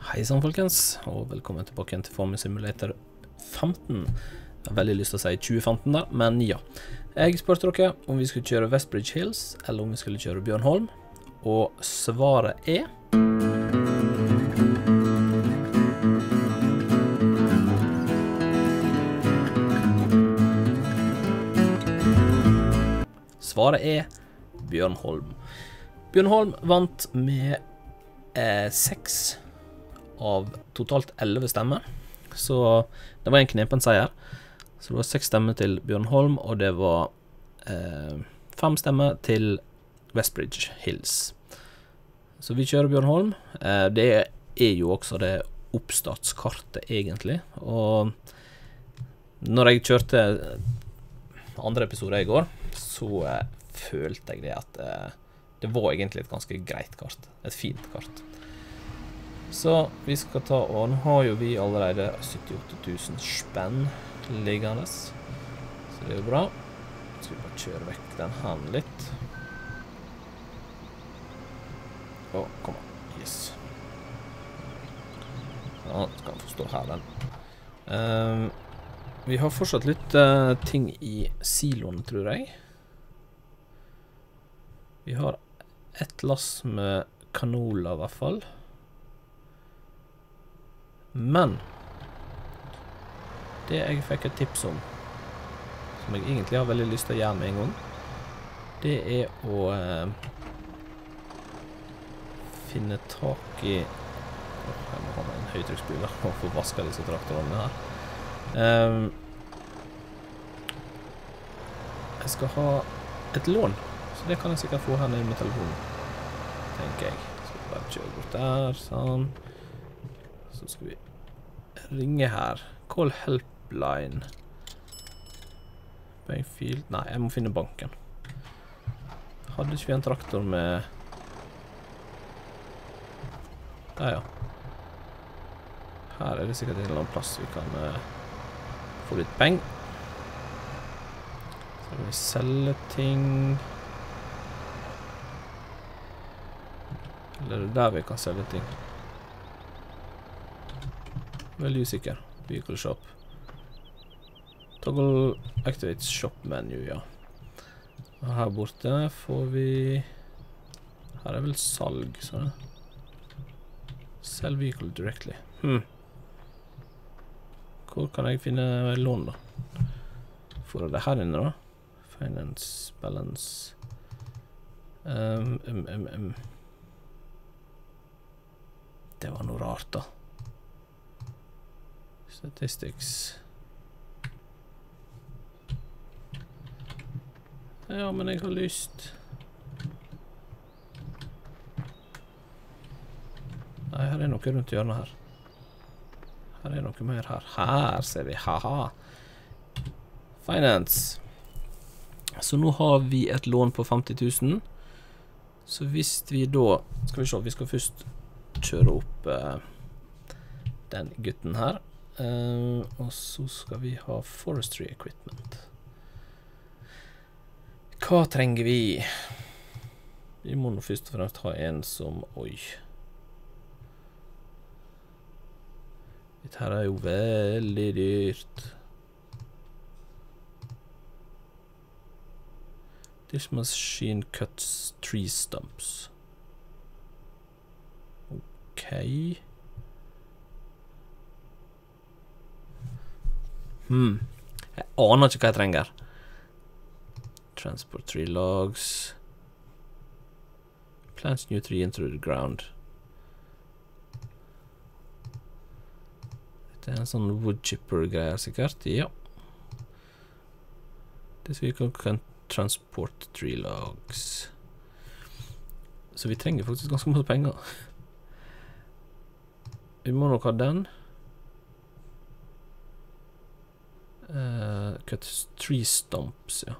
Hei sann folkens, og velkommen tilbake igjen til Farming Simulator 15. Jeg har veldig lyst til å si 2015 da, men ja. Jeg spørte dere om vi skulle kjøre Westbridge Hills, eller om vi skulle kjøre Bjørnholm. Og svaret er... Svaret er Bjørnholm. Bjørnholm vant med 6 av totalt 11 stemmer, så det var en knepen seier. Så det var 6 stemmer til Bjørnholm, og det var 5 stemmer til Westbridge Hills. Så vi kjører Bjørnholm. Det er jo også det oppstartskartet egentlig, og når jeg kjørte andre episode i går, så følte jeg det at det var egentlig et ganske greit kart, et fint kart. Så vi skal ta, og nå har jo vi allerede 78 000 spenn liggende, så det er jo bra. Så skal vi bare kjøre vekk den her litt. Kom an, yes. Ja, skal han få stå her den. Vi har fortsatt litt ting i siloen, tror jeg. Vi har et lass med kanola i hvert fall. Men det jeg fikk et tips om, som jeg egentlig har veldig lyst til å gjøre med en gang, det er å finne tak i... jeg må ha med en høytrykksspyler og få vasket disse traktorene her. Jeg skal ha et lån, så det kan jeg sikkert få her nede med telefonen, tenker jeg. Så skal vi bare kjøre bort der, sånn. Så skal vi ringe her. Call helpline. Bankfield. Nei, jeg må finne banken. Hadde ikke vi en traktor med... Der, ja. Her er det sikkert en eller annen plass vi kan få litt penger. Så kan vi selge ting. Eller er det der vi kan selge ting? Veldig usikker. Vehicle shop. Toggle activates shop menu, ja. Og her borte får vi... Her er vel salg, sånn. Sell vehicle directly. Hvor kan jeg finne lån da? Får jeg det her inne da? Finance, balance... Det var noe rart da. Statistics. Ja, men jeg har lyst. Nei, her er noe rundt hjørnet her. Her er noe mer her. Her ser vi, haha. Finance. Så nå har vi et lån på 50 000. Så hvis vi da, skal vi se, vi skal først kjøre opp den gutten her. Og så skal vi ha forestry equipment. Hva trenger vi? Vi må nå først og fremst ha en som... Oi. Dette her er jo veldig dyrt. This machine cuts tree stumps. Ok. Jeg aner ikke hva jeg trenger. Transport tree logs. Plants new tree into the ground. Dette er en sånn wood chipper greier sikkert. Ja. This vehicle can transport tree logs. Så vi trenger faktisk ganske mye penger. Vi må nok ha den. Cut tree stumps, ja.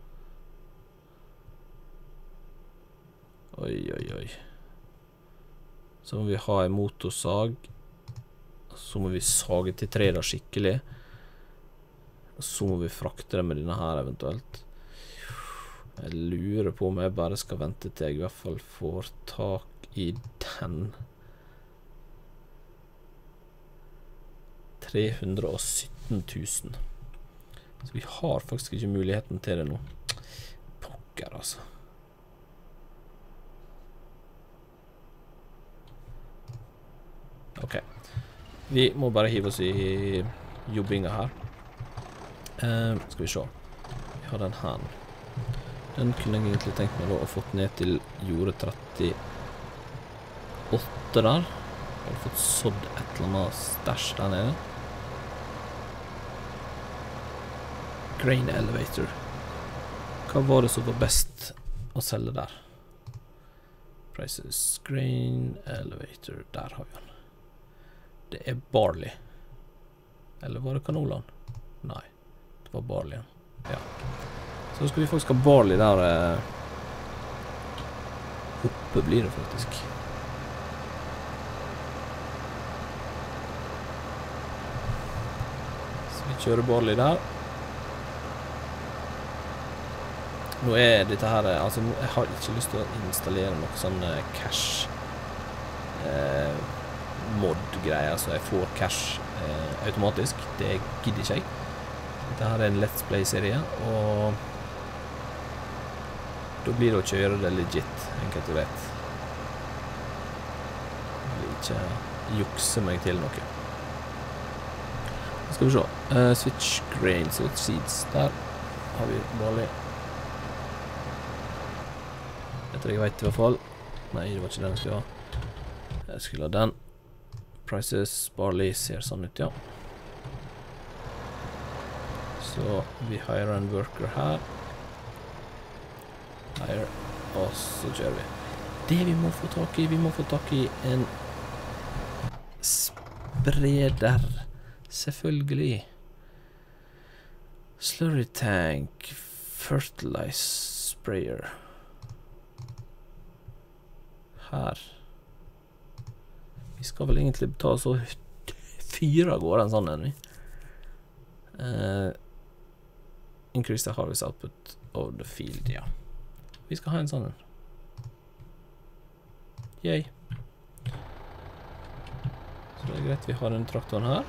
Oi. Så må vi ha en motorsag. Så må vi sage til tre da skikkelig. Og så må vi frakte det med denne her eventuelt. Jeg lurer på om jeg bare skal vente til jeg i hvert fall får tak i den. 317 000. Så vi har faktisk ikke muligheten til det nå. Pokker, altså. Ok. Vi må bare hive oss i jobbinga her. Skal vi se. Vi har den her. Den kunne jeg egentlig tenkt meg da å fått ned til jordet 38 der. Jeg har fått sådd et eller annet stæsj der nede. Grain elevator. Hva var det som var best å selge der? Prices. Grain elevator. Der har vi den. Det er barley. Eller var det kanolan? Nei, det var barley. Ja. Så skal vi faktisk ha barley der oppe blir det faktisk. Så vi kjører barley der. Nå er dette her, altså jeg har ikke lyst til å installere noe sånn cache mod-greier, så jeg får cache automatisk. Det gidder ikke jeg. Dette her er en Let's Play-serie, og da blir det å kjøre det legit, enkelt og rett. Jeg vil ikke jukse meg til noe. Nå skal vi se. Switch grain, switch seeds. Der har vi barley. Jeg tror jeg vet i hvert fall. Nei, det var ikke den jeg skulle ha. Jeg skulle ha den. Prices, barley ser sånn ut, ja. Så vi hire en worker her. Hire. Og så kjører vi. Det vi må få tak i en spreder. Selvfølgelig. Slurry tank. Fertilize sprayer. Her. Vi skal vel egentlig ta oss og fyre av gårde en sånn en, vi. Increase the harvest output of the field, ja. Vi skal ha en sånn en. Yay. Så det er greit, vi har den traktoren her.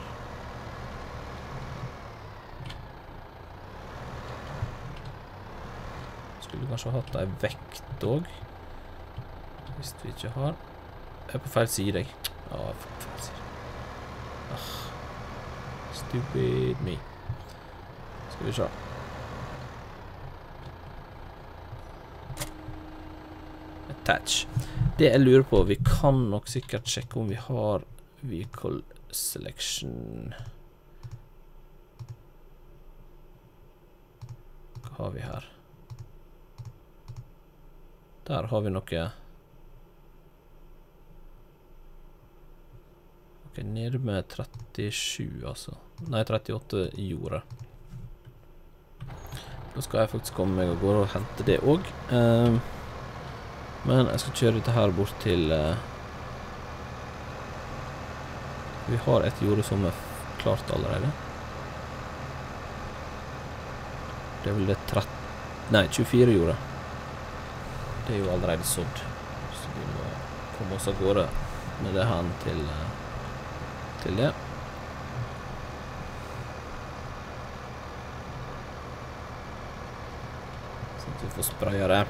Skulle kanskje ha hatt en vekt også. Hvis vi ikke har. Jeg er på feil side, jeg. Ja, jeg er på feil side. Stupid me. Skal vi se. Attach. Det jeg lurer på, vi kan nok sikkert sjekke om vi har vehicle selection. Hva har vi her? Der har vi noe. Ok, nede med 37 altså. Nei, 38 i jordet. Da skal jeg faktisk komme meg og gå og hente det også. Men jeg skal kjøre dette her bort til vi har et jorde som er klart allerede. Det er vel det 24 jordet. Det er jo allerede sådd. Så vi må komme oss av gårde med det her til det. Sånn at vi får spraya det.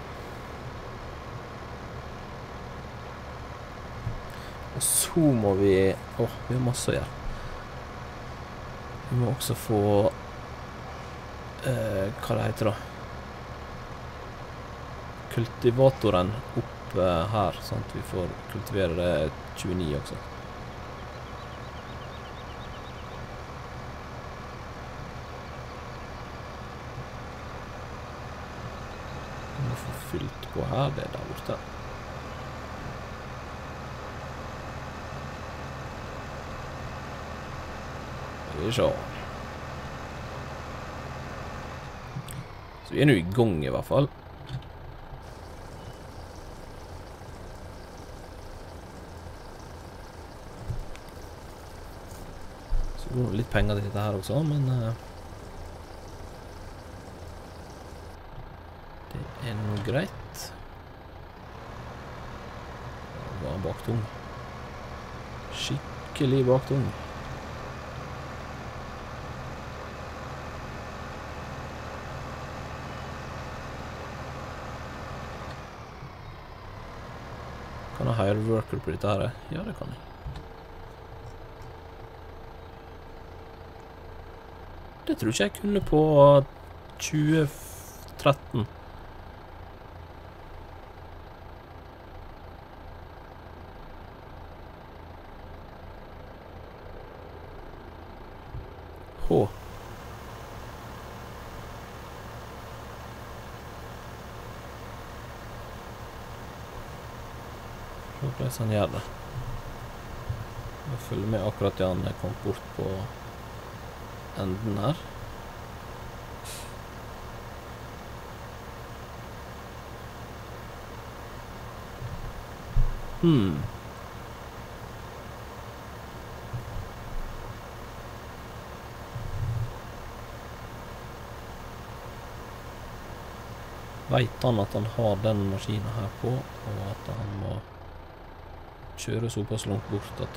Og så må vi vi har masse å gjøre. Vi må også få hva det heter da, kultivatoren opp her, sånn at vi får kultivere det 29 også. Vi må få fylt på her, det er der borte. Så vi er nå i gang i hvert fall. Så går det litt penger til dette her også, men det er noe greit. Det var baktung. Skikkelig baktung. kjøre worker på dette her? Ja, det kan jeg. Det tror ikke jeg kunne på 2013. H. Se hvordan han gjør det. Jeg følger med akkurat til han kom bort på enden her. Vet han at han har den maskinen her på, og at han må kjøre såpass langt bort at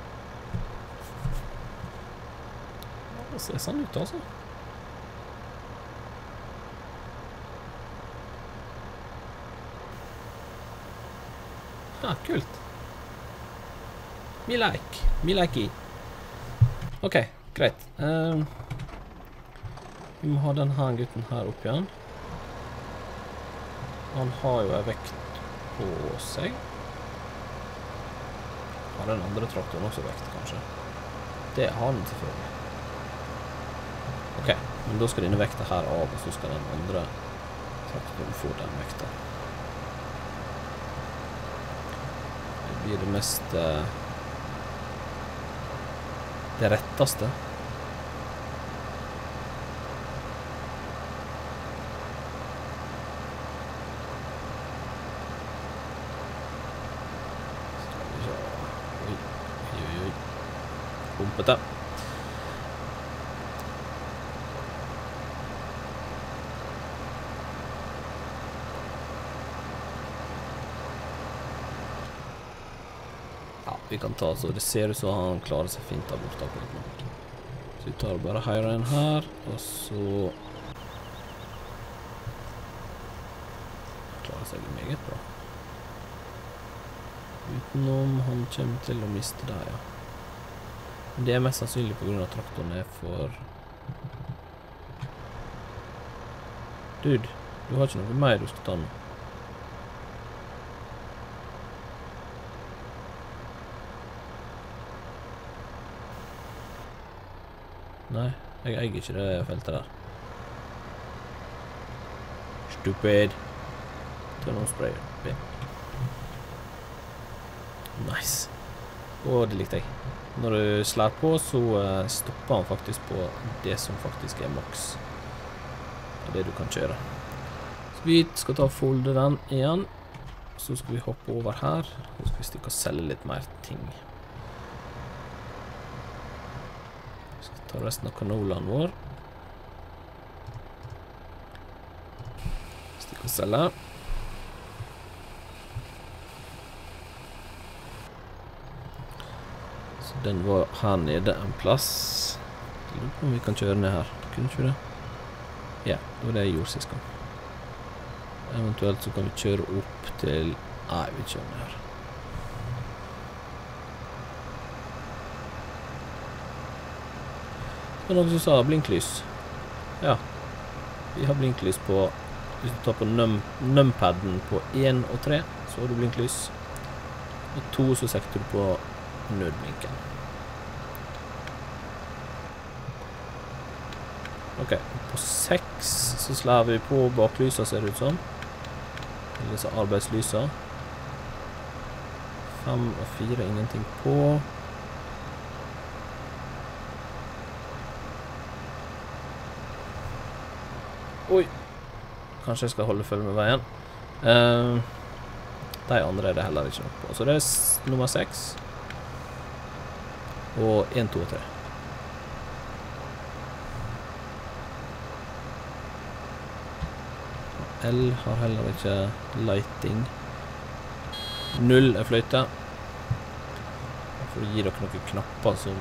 det ser sånn ut, altså. Ja, kult. Vi like. Ok, greit. Vi må ha denne gutten her opp igjen. Han har jo en vekt på seg. Har den andre traktoren også vekt, kanskje? Det har den selvfølgelig. Ok, men da skal denne vekta her av, og så skal den andre traktoren få den vekta. Det blir det mest... det retteste. Pumpete. Ja, vi kan ta så det ser ut som han klarer seg fint der borte akkurat nå. Så vi tar bare høyre en her, og så klarer seg meget bra. Utenom han kommer til å miste der, ja. Det er mest sannsynlig på grunn av traktoren er for... Dude, du har ikke noe mer du skal ta nå. Nei, jeg eier ikke det feltet der. Stupid. Ta noen sprayer. Nice. Og det likte jeg. Når du slår på, så stopper han faktisk på det som faktisk er maks. Det du kan kjøre. Så vi skal ta og folde den igjen. Så skal vi hoppe over her. Så skal vi stikke og selge litt mer ting. Vi skal ta resten av kanolaen vår. Stikke og selge. Den var her nede en plass. Jeg lurer på om vi kan kjøre ned her. Kunne ikke det? Ja, det var det jeg gjorde sist gang. Eventuelt så kan vi kjøre opp til... Nei, vi kjører ned her. Det er noen som sa blinklys. Ja, vi har blinklys på... Hvis du tar på numpaden på 1 og 3, så har du blinklys. Og 2 så setter du på nødblinken. Ok, på 6 så slår vi på baklysa, ser det ut som. Disse arbeidslysa. 5 og 4, ingenting på. Oi! Kanskje jeg skal holde følge med veien. De andre er det heller ikke nok på. Så det er nummer 6. Og 1, 2 og 3. L har heller ikke lighting. 0 er fløyte. For å gi dere noen knapper som...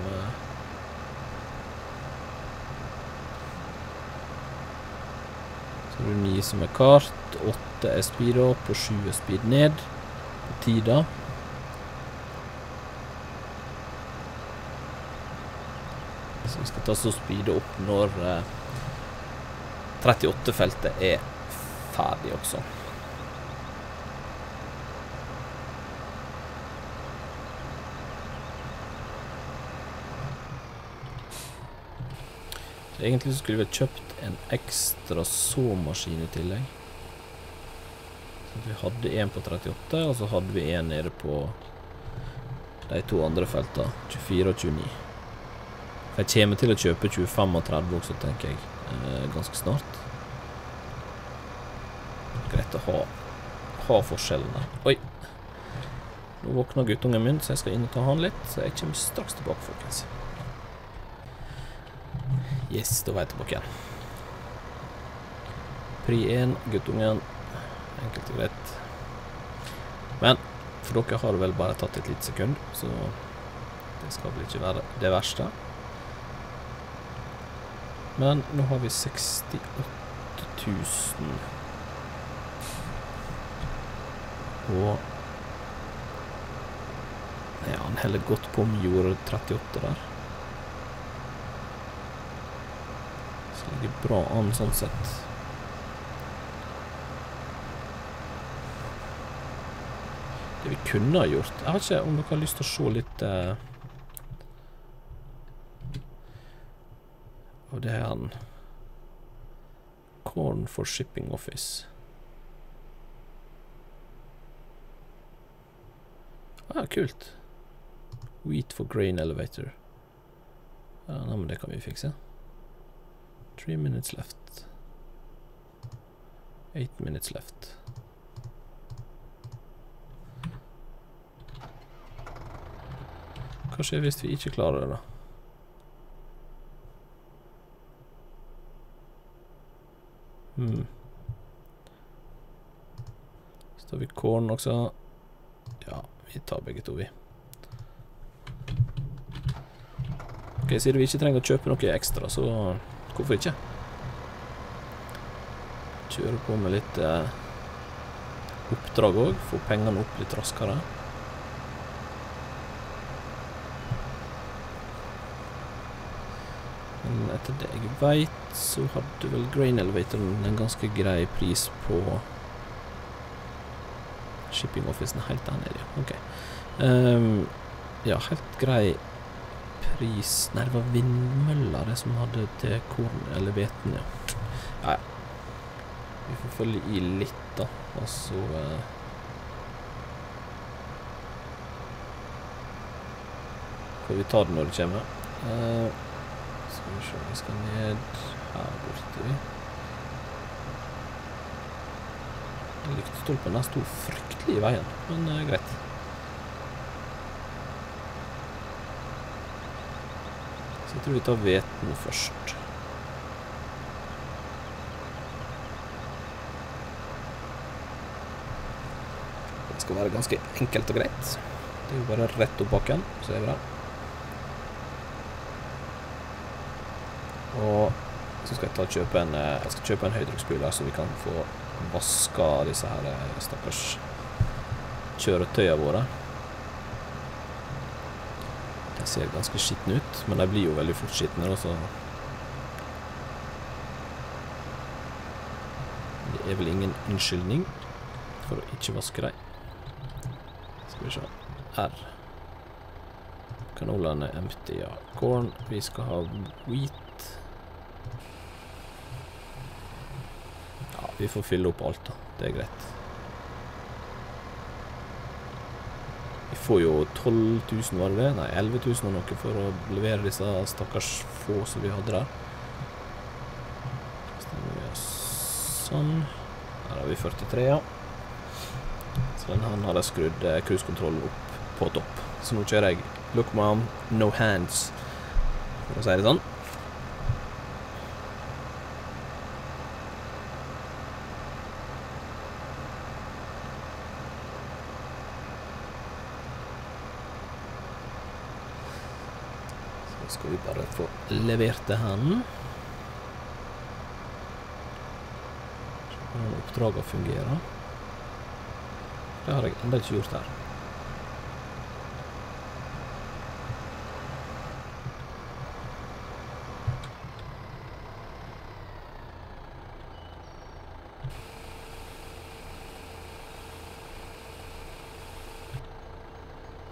Så har du 9 som er kart, 8 er speed opp, og 7 er speed ned. På 10 da. Så vi skal ta oss og speede opp når 38-feltet er ferdig også. Så egentlig så skulle vi ha kjøpt en ekstra såmaskin i tillegg. Så vi hadde en på 38, og så hadde vi en nede på de to andre feltene, 24 og 29. For jeg kommer til å kjøpe 25 og 30 også, tenker jeg, ganske snart. Greit å ha forskjellen der. Oi! Nå våkner guttungen min, så jeg skal inn og ta han litt, så jeg kommer straks tilbake, folkens. Yes, da var jeg tilbake igjen. Pri 1, guttungen. Enkelt og greit. Men for dere har det vel bare tatt et lite sekund, så det skal vel ikke være det verste. Men nå har vi 68 000. Og ja, han heller godt på om jorda 38 der. Så det ligger bra an sånn sett. Det vi kunne ha gjort, jeg vet ikke om dere har lyst til å se litt og det er han Corn for Shipping Office. Kult. Wheat for Grain Elevator. Ja, men det kan vi fikse. 3 minutes left. 8 minutes left. Hva skjer hvis vi ikke klarer det da? Så tar vi korn også. Ja, vi tar begge to vi. Ok, siden vi ikke trenger å kjøpe noe ekstra, så hvorfor ikke? Kjøre på med litt oppdrag også, få pengene opp litt raskere. Men etter det jeg vet, så hadde vel Grain Elevatoren en ganske grei pris på Shipping Officen helt der nede, ok. Ja, helt grei pris. Nei, det var vindmøller det som hadde til korn eller veten, ja. Ja, vi får følge i litt da, og så får vi ta det når det kommer. Skal vi se, vi skal ned her borte vi. Lyktestolpen der sto fryktelig i veien, men greit. Så jeg tror vi tar veten først. Det skal være ganske enkelt og greit. Det er jo bare rett opp bakken, så er vi der. Og så skal jeg kjøpe en høydrykksspyler så vi kan få vaska disse her stakkars kjøretøyene våre. De ser ganske skitne ut, men de blir jo veldig fort skitne også. Det er vel ingen unnskyldning for å ikke vaske dem. Skal vi se. R. Kanolene er empty, ja. Corn, vi skal ha wheat. Vi får fylle opp alt da, det er greit. Vi får jo 12 000 var det? Nei, 11 000 og noe for å levere disse stakkars få som vi hadde der. Sånn. Her har vi 43, ja. Så den hadde skrudd cruise-kontrollen opp på topp. Så nå kjører jeg look mom, no hands, for å si det sånn. Skal vi bare få levert det her. Så hvordan oppdraget fungerer. Det har jeg enda ikke gjort her.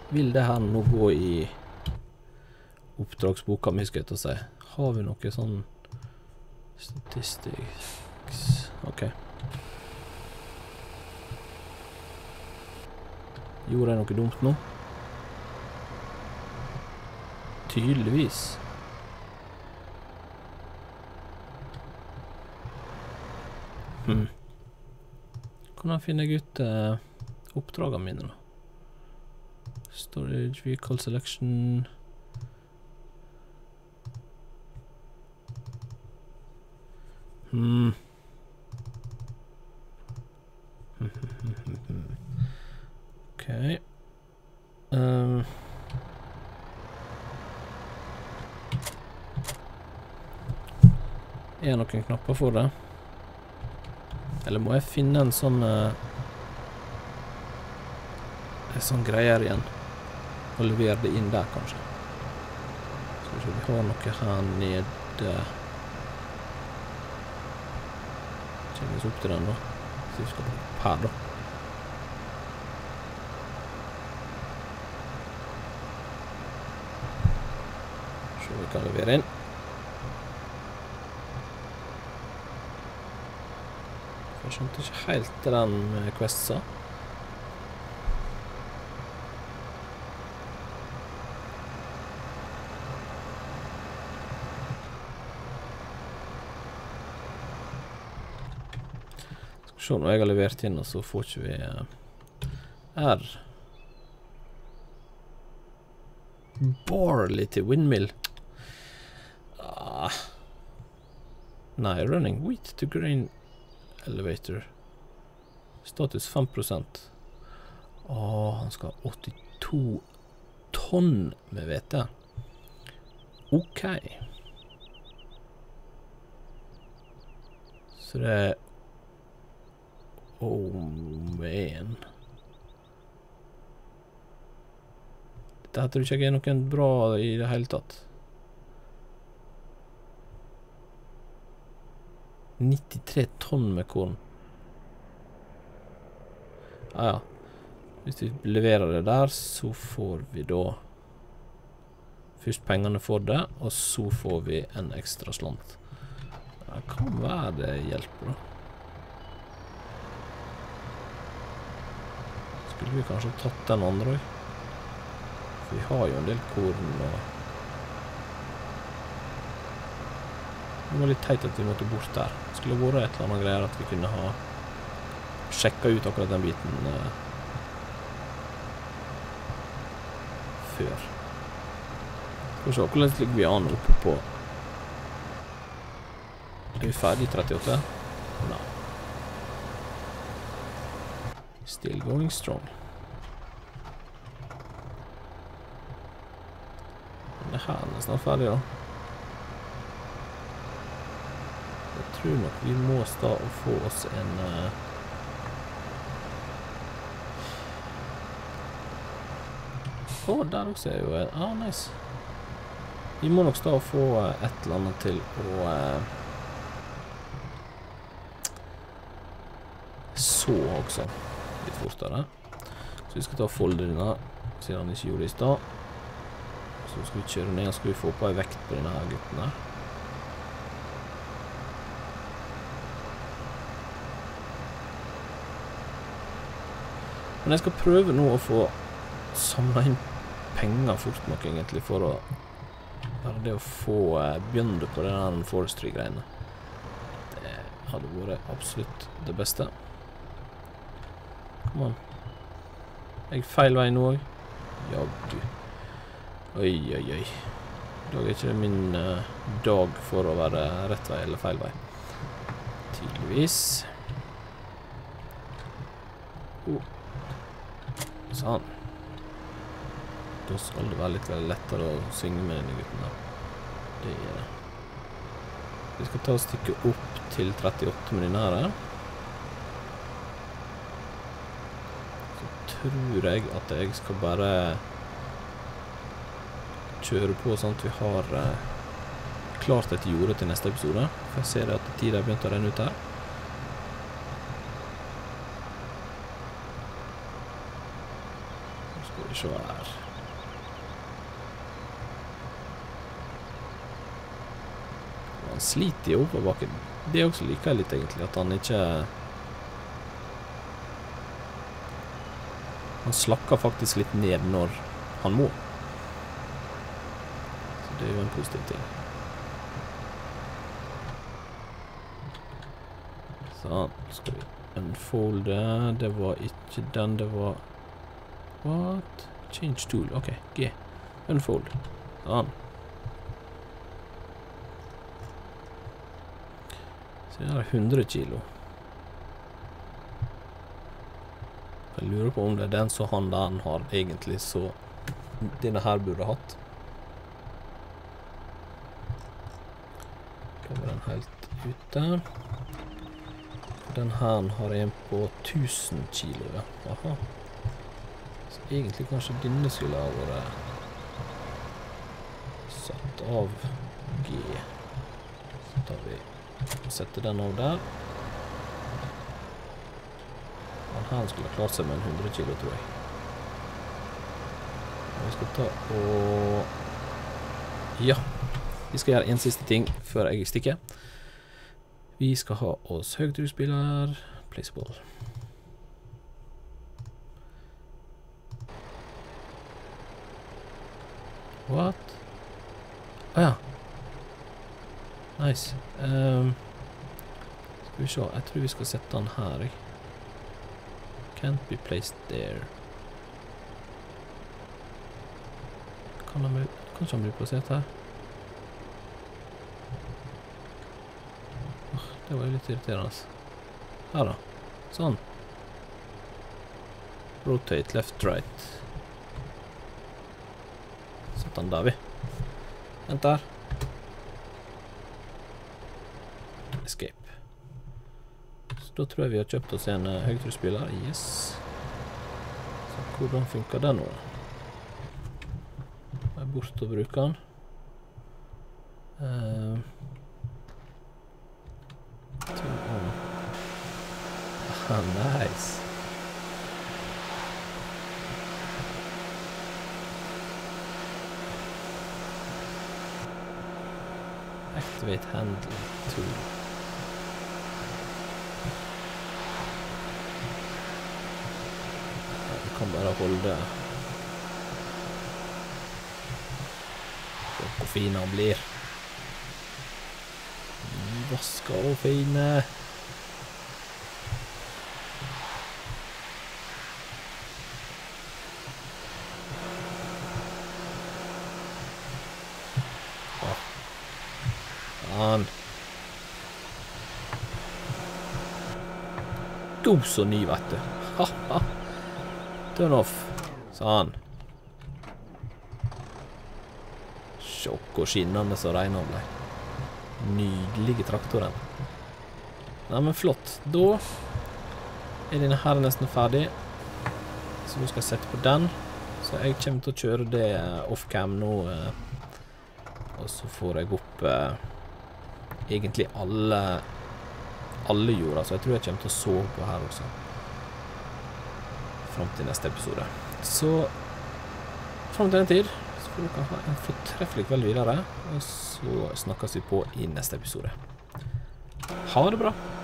Vil det her nå gå i oppdragsboka mi, skal jeg til å si. Har vi noe sånn statistics? Ok. Gjorde jeg noe dumt nå? Tydeligvis. Hvordan finner jeg ut oppdragene mine da? Storage, vehicle selection. Ok. Er det noen knapper for det? Eller må jeg finne en sånn greier igjen og levere det inn der, kanskje. Skal vi se, vi har noe her nede. Kjenner vi oss opp til den da. Så vi skal opp her da. Så vi kan levere inn. Jeg skjønte ikke helt til den med questsa. Se når jeg har levert inn, og så får ikke vi R. Barley til windmill. Nei, running wheat to grain elevator. Status 5%. Han skal ha 82 tonn med hvete. Ok. Så det er oh man. Dette tror ikke jeg er noen bra i det hele tatt. 93 tonn med korn. Ja. Hvis vi leverer det der, så får vi da først pengene for det, og så får vi en ekstra slant. Det kan være det hjelper da. Skulle vi kanskje tatt den andre også? For vi har jo en del korn og... Det var litt teit at vi måtte bort der. Det skulle vært et eller annet greier at vi kunne ha sjekket ut akkurat den biten før. Skal vi se, hvordan ligger vi an oppe på? Er vi ferdig i 38? Nei. Still going strong. Men det her er nesten ferdig da. Jeg tror nok vi må stå og få oss en der også er jo nice. Vi må nok stå og få et eller annet til å så også litt fortere. Så vi skal ta og folde denne, siden han ikke gjorde det i sted. Så skal vi kjøre ned, og skal vi få på en vekt på denne her gutten her. Men jeg skal prøve nå å få samlet inn penger fort nok egentlig for å bare det å få begynne på denne forestry-greiene. Det hadde vært absolutt det beste. Kom an. Jeg feil vei nå også. Ja, du. Oi, oi, oi. I dag er ikke det min dag for å være rett vei eller feil vei. Tydeligvis. Sånn. Da skal det være litt lettere å synge med denne gutten her. Det er det. Vi skal ta og stikke opp til 38 med denne her. Så tror jeg at jeg skal bare kjøre på sånn at vi har klart et jorde til neste episode. For jeg ser at tiden har begynt å renne ut her. Nå skal vi se her. Han sliter i oppoverbakken. Det også liker jeg litt egentlig, at han ikke... Han slakker faktisk litt ned når han må. Så det er jo en positiv ting. Sånn, skal vi unfolde. Det var ikke den, det var... What? Change tool, ok, G. Unfold. Sånn. Så det er 100 kilo. Jeg lurer på om det er den så han der har egentlig, så denne her burde hatt. Kommer den helt ute. Den her har en på 1000 kilo, ja. Aha. Så egentlig kanskje denne skulle ha vært satt av G. Så tar vi og setter den av der. Den her skulle ha klart seg med en 100 kilo, tror jeg. Og vi skal ta og... Ja, vi skal gjøre en siste ting før jeg stikker. Vi skal ha oss høytrykksspiller, placeable. What? Ja. Nice. Skal vi se, jeg tror vi skal sette den her, jeg. Can't be placed there. Kanskje han blir plassert her? Det var jo litt irriterende. Her da. Sånn. Rotate left, right. Sett den der, vi. Vent der. Escape. Så da tror jeg vi har kjøpt oss en høytrykksspiller. Yes. Så hvordan funker den nå da? Jeg er bort og bruker den. Nice. Activate handle tool. Ja, vi kan bare holde hvor fin han blir. Vaska og fine. God så ny, vet du. Haha. Turn off. Sånn. Sjokk og skinnende så regner han ble. Nydelige traktoren. Nei, men flott. Da er denne her nesten ferdig. Så nå skal jeg sette på den. Så jeg kommer til å kjøre det off-cam nå. Og så får jeg opp egentlig alle jorda, så jeg tror jeg kommer til å sove på her også frem til neste episode. Så frem til den tid så får dere ha en fortreffelig kveld videre, og så snakkes vi på i neste episode. Ha det bra!